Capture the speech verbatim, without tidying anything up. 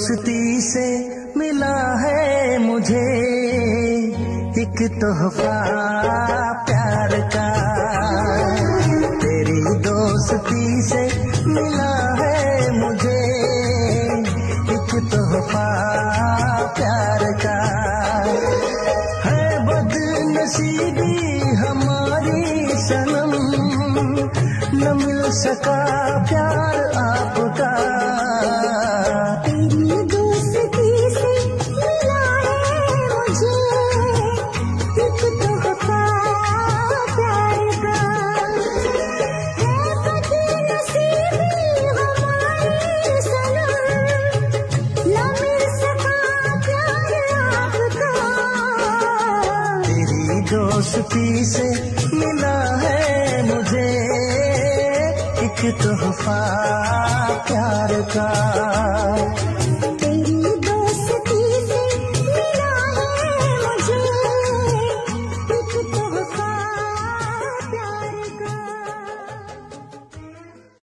दोस्ती से मिला है मुझे एक तोहफा प्यार का। तेरी दोस्ती से मिला है मुझे एक तोहफा प्यार का। है बदनसीबी हमारी सनम, न मिल सका प्यार आपका। तेरी दोस्ती से मिला है मुझे एक तोहफा प्यार का। है बदनसीबी हमारी सनम, न मिल सका प्यार आपका। तेरी दोस्ती से मिला है मुझे एक तोहफा प्यार का।